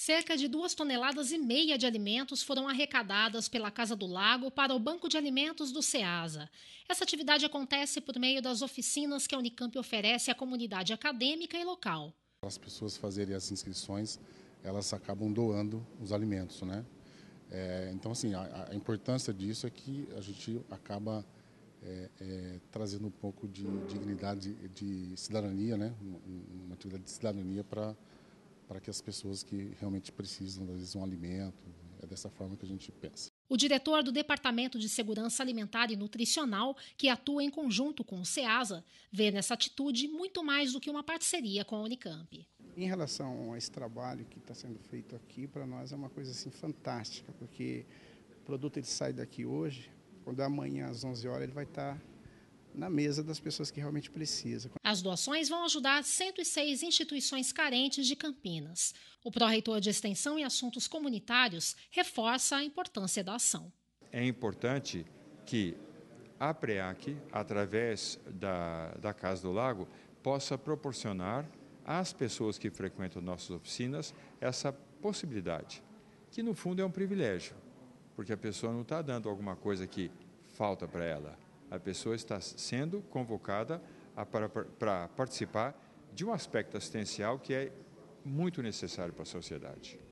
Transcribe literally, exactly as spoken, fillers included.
Cerca de duas toneladas e meia de alimentos foram arrecadadas pela Casa do Lago para o Banco de Alimentos do SEASA. Essa atividade acontece por meio das oficinas que a Unicamp oferece à comunidade acadêmica e local. As pessoas fazerem as inscrições, elas acabam doando os alimentos, né? É, então, assim, a, a importância disso é que a gente acaba é, é, trazendo um pouco de dignidade, de cidadania, né? Uma atividade de cidadania para para que as pessoas que realmente precisam, às vezes, um alimento. É dessa forma que a gente pensa. O diretor do Departamento de Segurança Alimentar e Nutricional, que atua em conjunto com o SEASA, vê nessa atitude muito mais do que uma parceria com a Unicamp. Em relação a esse trabalho que está sendo feito aqui, para nós é uma coisa assim fantástica, porque o produto ele sai daqui hoje, quando amanhã às onze horas ele vai estar na mesa das pessoas que realmente precisam. As doações vão ajudar cento e seis instituições carentes de Campinas. O pró-reitor de Extensão e Assuntos Comunitários reforça a importância da ação. É importante que a PREAC, através da, da Casa do Lago, possa proporcionar às pessoas que frequentam nossas oficinas essa possibilidade, que no fundo é um privilégio, porque a pessoa não está dando alguma coisa que falta para ela. A pessoa está sendo convocada a, para, para participar de um aspecto assistencial que é muito necessário para a sociedade.